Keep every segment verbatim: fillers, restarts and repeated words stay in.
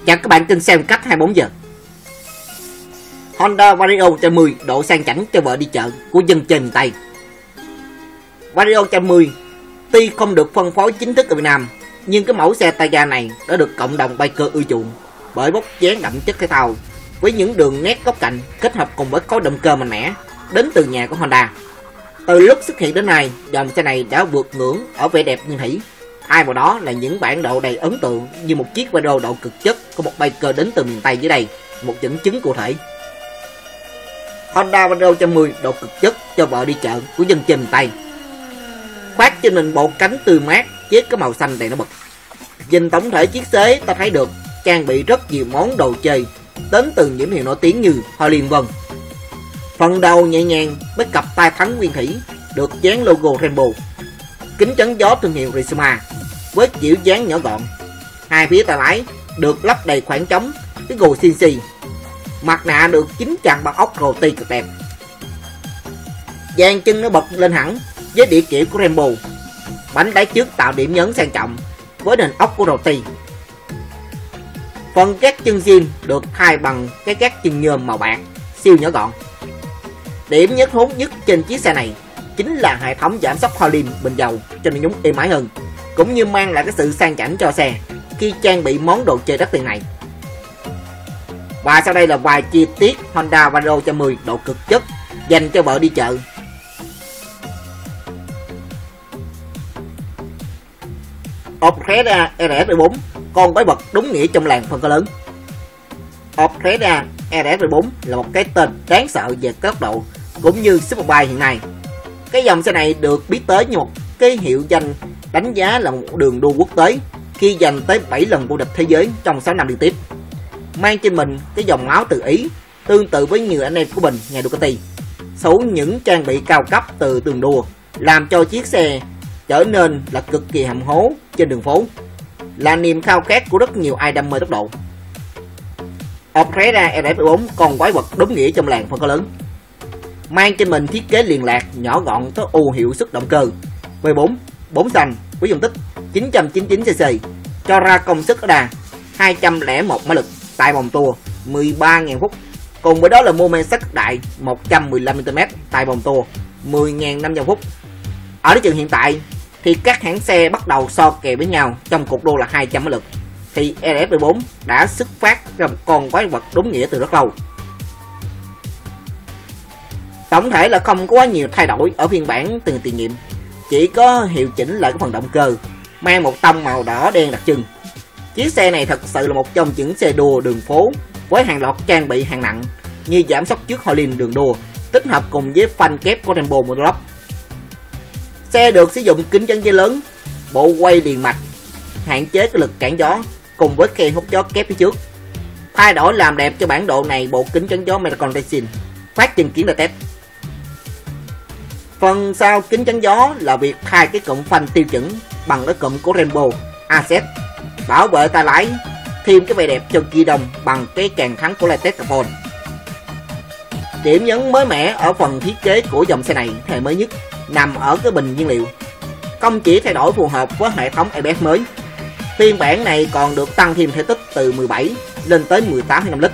Chào các bạn kênh xem cách hai mươi bốn giờ. Honda Vario một trăm mười độ sang chảnh cho vợ đi chợ của dân trên miền Tây. Vario một trăm mười tuy không được phân phối chính thức ở Việt Nam, nhưng cái mẫu xe tay ga này đã được cộng đồng biker ưa chuộng bởi bốc dáng đậm chất thể thao với những đường nét góc cạnh kết hợp cùng với khối động cơ mạnh mẽ đến từ nhà của Honda. Từ lúc xuất hiện đến nay, dòng xe này đã vượt ngưỡng ở vẻ đẹp nguyên thủy. Hai vào đó là những bản độ đầy ấn tượng như một chiếc Vario độ cực chất của một biker đến từ miền Tây dưới đây, một dẫn chứng cụ thể. Honda Vario một trăm mười độ cực chất cho vợ đi chợ của dân trên miền Tây. Khoác trên mình bộ cánh tươi mát với cái màu xanh đầy nổi bật. Nhìn tổng thể chiếc xế ta thấy được trang bị rất nhiều món đồ chơi đến từ những hiệu nổi tiếng như Harley vân. Phần đầu nhẹ nhàng với cặp tay thắng nguyên thủy được dán logo Rainbow. Kính chắn gió thương hiệu Rizoma với kiểu dáng nhỏ gọn. Hai phía tay lái được lắp đầy khoảng trống cái gù xê en xê. Mặt nạ được chính chặn bằng ốc rô ti cực đẹp. Dàn chân nó bật lên hẳn với đĩa kiểu của Rainbow. Bánh đáy trước tạo điểm nhấn sang trọng với nền ốc của rô ti. Phần các chân zin được thay bằng cái các chân nhôm màu bạc siêu nhỏ gọn. Điểm nhất hút nhất trên chiếc xe này chính là hệ thống giảm sóc Harley bình dầu cho nên nhúng êm ái hơn, cũng như mang lại cái sự sang chảnh cho xe khi trang bị món đồ chơi đắt tiền này. Và sau đây là vài chi tiết Honda Vario một trăm mười độ cực chất dành cho vợ đi chợ. Optreda R S mười bốn, con quái vật đúng nghĩa trong làng phân khối lớn. Optreda R S mười bốn là một cái tên đáng sợ về tốc độ cũng như Superbike hiện nay. Cái dòng xe này được biết tới như một cái hiệu danh đánh giá là một đường đua quốc tế khi giành tới bảy lần vô địch thế giới trong sáu năm liên tiếp. Mang trên mình cái dòng máu từ Ý, tương tự với nhiều anh em của mình nhà Ducati. Sở hữu những trang bị cao cấp từ đường đua làm cho chiếc xe trở nên là cực kỳ hầm hố trên đường phố, là niềm khao khát của rất nhiều ai đam mê tốc độ. Optreda R S mười bốn con quái vật đúng nghĩa trong làng phân khối lớn, mang trên mình thiết kế liền lạc nhỏ gọn tối ưu hiệu suất động cơ V bốn bốn xanh với dung tích chín trăm chín mươi chín xê xê, cho ra công suất tối đa hai trăm lẻ một mã lực tại vòng tua mười ba nghìn phút. Cùng với đó là mô men sắc đại một trăm mười lăm niu-tơn-mét tại vòng tua mười nghìn năm trăm phút. Ở thị trường hiện tại thì các hãng xe bắt đầu so kè với nhau trong cuộc đua là hai trăm mã lực, thì R S mười bốn đã xuất phát ra một con quái vật đúng nghĩa từ rất lâu. Tổng thể là không có quá nhiều thay đổi ở phiên bản từng tiền nhiệm, chỉ có hiệu chỉnh lại cái phần động cơ, mang một tông màu đỏ đen đặc trưng. Chiếc xe này thật sự là một trong những xe đua đường phố với hàng loạt trang bị hạng nặng như giảm sóc trước Harley đường đua, tích hợp cùng với phanh kép của Rainbow Motorlock. Xe được sử dụng kính chắn gió lớn, bộ quay liền mạch, hạn chế cái lực cản gió cùng với khe hút gió kép phía trước. Thay đổi làm đẹp cho bản độ này bộ kính chắn gió Micron Racing phát trình kiến test. Phần sau kính chắn gió là việc thay cái cụm phanh tiêu chuẩn bằng cái cụm của Rainbow Asset, bảo vệ tay lái, thêm cái vẻ đẹp cho ghi đông bằng cái càng thắng của latex carbon. Điểm nhấn mới mẻ ở phần thiết kế của dòng xe này thế mới nhất nằm ở cái bình nhiên liệu. Không chỉ thay đổi phù hợp với hệ thống a bê ét mới, phiên bản này còn được tăng thêm thể tích từ mười bảy lên tới mười tám phẩy năm lít.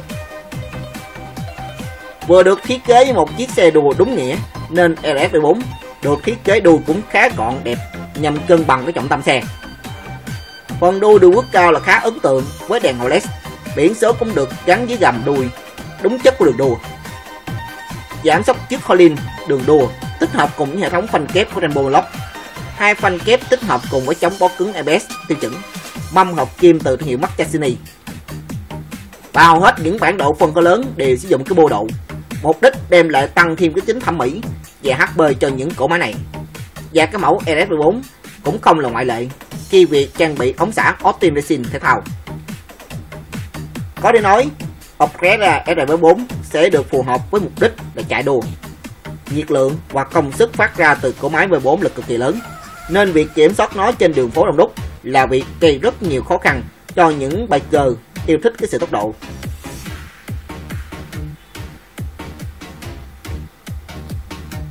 Vừa được thiết kế với một chiếc xe đua đúng nghĩa nên R S mười bốn được thiết kế đuôi cũng khá gọn đẹp nhằm cân bằng cái trọng tâm xe. Phần đuôi đường quốc cao là khá ấn tượng với đèn led, biển số cũng được gắn dưới gầm đuôi đúng chất của đường đua. Giảm sóc trước Harley đường đua tích hợp cùng với hệ thống phanh kép của Rainbow Motorlock, hai phanh kép tích hợp cùng với chống bó cứng a bê ét tiêu chuẩn, mâm hộp kim từ thương hiệu Marchesini. Và hầu hết những bản độ phân khối lớn đều sử dụng cái bô độ, mục đích đem lại tăng thêm cái tính thẩm mỹ và hát pê cho những cỗ máy này. Và cái mẫu R S mười bốn cũng không là ngoại lệ khi việc trang bị ống xả Austin Racing thể thao. Có thể nói Optreda R S mười bốn sẽ được phù hợp với mục đích là chạy đua. Nhiệt lượng và công suất phát ra từ cỗ máy V bốn là cực kỳ lớn, nên việc kiểm soát nó trên đường phố đông đúc là việc gây rất nhiều khó khăn cho những biker yêu thích cái sự tốc độ.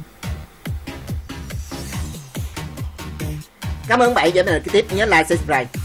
Cảm ơn bạn đã theo dõi tiếp, nhớ like, subscribe.